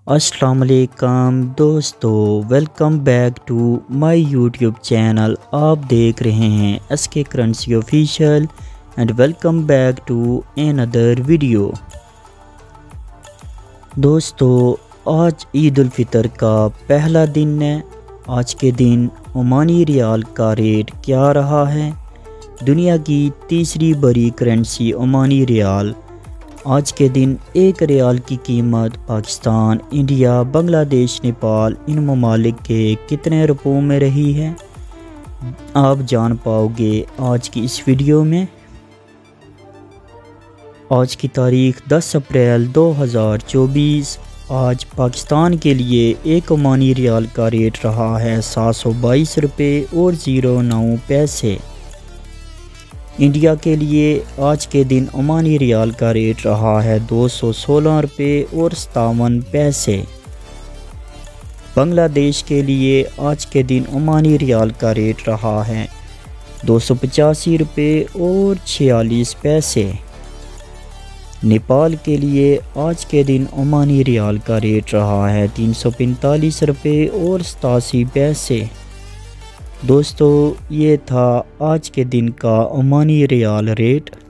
अस्सलाम वालेकुम दोस्तों, welcome back to my YouTube channel. आप देख रहे हैं SK currency official and welcome back to another video. दोस्तों, आज ईद उल फितर का पहला दिन है। आज के दिन ओमानी रियाल का रेट क्या रहा है? दुनिया की तीसरी बड़ी करेंसी ओमानी रियाल। आज के दिन एक रियाल की कीमत पाकिस्तान, इंडिया, बांग्लादेश, नेपाल इन ममालिक के कितने रुपयों में रही है, आप जान पाओगे आज की इस वीडियो में। आज की तारीख 10 अप्रैल 2024। आज पाकिस्तान के लिए एक ओमानी रियाल का रेट रहा है 722 रुपये और 09 पैसे। इंडिया के लिए आज के दिन ओमानी रियाल का रेट रहा है 216 रुपये और 57 पैसे। बांग्लादेश के लिए आज के दिन ओमानी रियाल का रेट रहा है 285 रुपये और 46 पैसे। नेपाल के लिए आज के दिन ओमानी रियाल का रेट रहा है 345 रुपये और 87 पैसे। दोस्तों, ये था आज के दिन का ओमानी रियाल रेट।